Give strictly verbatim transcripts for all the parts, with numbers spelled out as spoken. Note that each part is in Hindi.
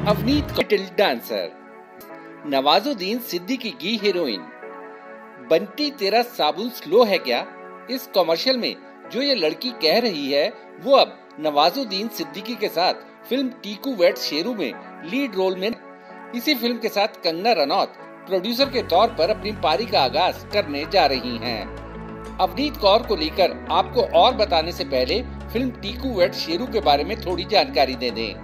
Avneet little dancer. नवाजुद्दीन सिद्दीकी की हीरोइन। बंटी तेरा साबुन स्लो है क्या? इस कमर्शियल में जो ये लड़की कह रही है वो अब नवाजुद्दीन सिद्दीकी के साथ फिल्म टीकू वेड्स शेरू में लीड रोल में। इसी फिल्म के साथ कंगना रनौत प्रोड्यूसर के तौर पर अपनी पारी का आगाज करने जा रही हैं। अवनीत कौर को लेकर आपको और बताने से पहले फिल्म टीकू वेड्स शेरू के बारे में थोड़ी जानकारी दे दें।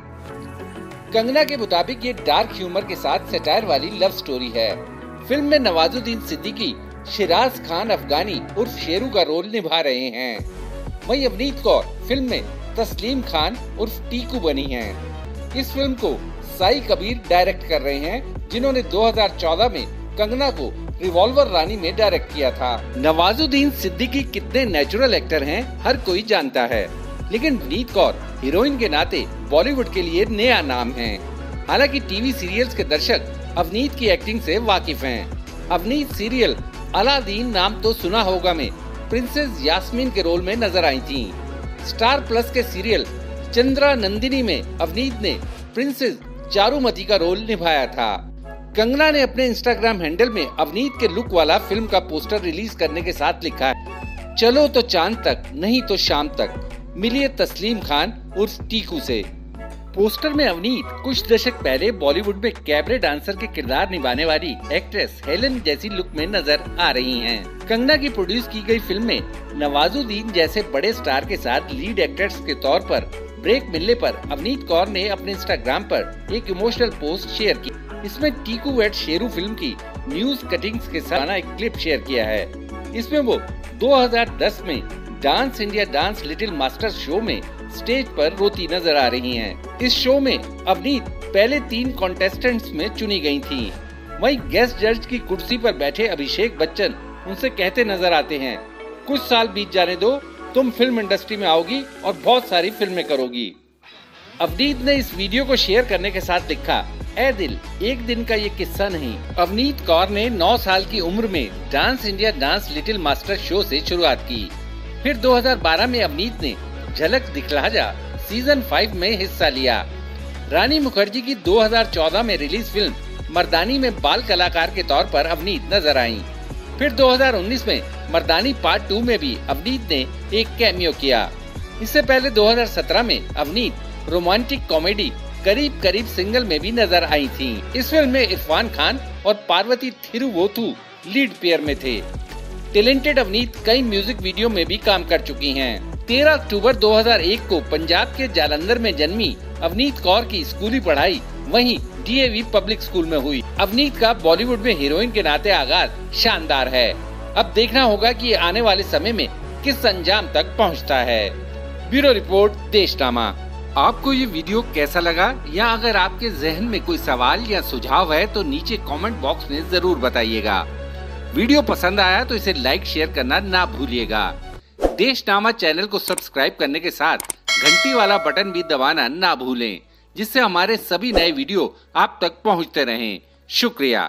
कंगना के मुताबिक ये डार्क ह्यूमर के साथ सटायर वाली लव स्टोरी है। फिल्म में नवाजुद्दीन सिद्दीकी शिराज खान अफगानी उर्फ शेरू का रोल निभा रहे हैं। वहीं अवनीत कौर फिल्म में तस्लीम खान उर्फ टीकू बनी हैं। इस फिल्म को साई कबीर डायरेक्ट कर रहे हैं, जिन्होंने दो हज़ार चौदह में कंगना को रिवॉल्वर रानी में डायरेक्ट किया था। नवाजुद्दीन सिद्दीकी कितने नेचुरल एक्टर हैं हर कोई जानता है, लेकिन अवनीत कौर हीरोइन के नाते बॉलीवुड के लिए नया नाम है। हालांकि टीवी सीरियल्स के दर्शक अवनीत की एक्टिंग से वाकिफ हैं। अवनीत सीरियल अलादीन नाम तो सुना होगा में प्रिंसेस यास्मीन के रोल में नजर आई थी। स्टार प्लस के सीरियल चंद्रा नंदिनी में अवनीत ने प्रिंसेस चारुमती का रोल निभाया था। कंगना ने अपने इंस्टाग्राम हैंडल में अवनीत के लुक वाला फिल्म का पोस्टर रिलीज करने के साथ लिखा है, चलो तो चांद तक नहीं तो शाम तक, मिलिए तस्लीम खान उर्फ टीकू से। पोस्टर में अवनीत कुछ दशक पहले बॉलीवुड में कैबरे डांसर के किरदार निभाने वाली एक्ट्रेस हेलन जैसी लुक में नजर आ रही हैं। कंगना की प्रोड्यूस की गई फिल्म में नवाजुद्दीन जैसे बड़े स्टार के साथ लीड एक्टर्स के तौर पर ब्रेक मिलने पर अवनीत कौर ने अपने इंस्टाग्राम पर एक इमोशनल पोस्ट शेयर की। इसमें टीकू वेड्स शेरू फिल्म की न्यूज कटिंग्स के साथ एक क्लिप शेयर किया है। इसमें वो दो हज़ार दस में dance India dance little masters show में स्टेज पर रोती नजर आ रही हैं। इस शो में अवनीत पहले तीन कॉन्टेस्टेंट्स में चुनी गई थी। वहीं गेस्ट जज की कुर्सी पर बैठे अभिषेक बच्चन उनसे कहते नजर आते हैं, कुछ साल बीत जाने दो, तुम फिल्म इंडस्ट्री में आओगी और बहुत सारी फिल्में करोगी। अवनीत ने इस वीडियो को शेयर करने के साथ लिखा, ए दिल, एक दिन का ये किस्सा नहीं। अवनीत कौर ने नौ साल की उम्र में dance India dance little master show से शुरुआत की। फिर दो हज़ार बारह में अवनीत ने झलक दिखला जा सीजन फाइव में हिस्सा लिया। रानी मुखर्जी की दो हज़ार चौदह में रिलीज फिल्म मर्दानी में बाल कलाकार के तौर पर अवनीत नजर आईं। फिर दो हज़ार उन्नीस में मर्दानी पार्ट टू में भी अवनीत ने एक कैमियो किया। इससे पहले दो हज़ार सत्रह में अवनीत रोमांटिक कॉमेडी करीब करीब सिंगल में भी नजर आई थी। इस फिल्म में इरफान खान और पार्वती थिरुवोथु लीड पेयर में थे। टैलेंटेड अवनीत कई म्यूजिक वीडियो में भी काम कर चुकी हैं। तेरह अक्टूबर दो हज़ार एक को पंजाब के जालंधर में जन्मी अवनीत कौर की स्कूली पढ़ाई वहीं D A V public school में हुई। अवनीत का बॉलीवुड में हीरोइन के नाते आगाज शानदार है। अब देखना होगा कि आने वाले समय में किस अंजाम तक पहुंचता है। Bureau report, Deshnama. आपको ये वीडियो कैसा लगा, या अगर आपके जहन में कोई सवाल या सुझाव है तो नीचे कमेंट बॉक्स में जरूर बताइएगा। वीडियो पसंद आया तो इसे लाइक शेयर करना ना भूलिएगा। देशनामा चैनल को सब्सक्राइब करने के साथ घंटी वाला बटन भी दबाना ना भूलें, जिससे हमारे सभी नए वीडियो आप तक पहुंचते रहें। शुक्रिया।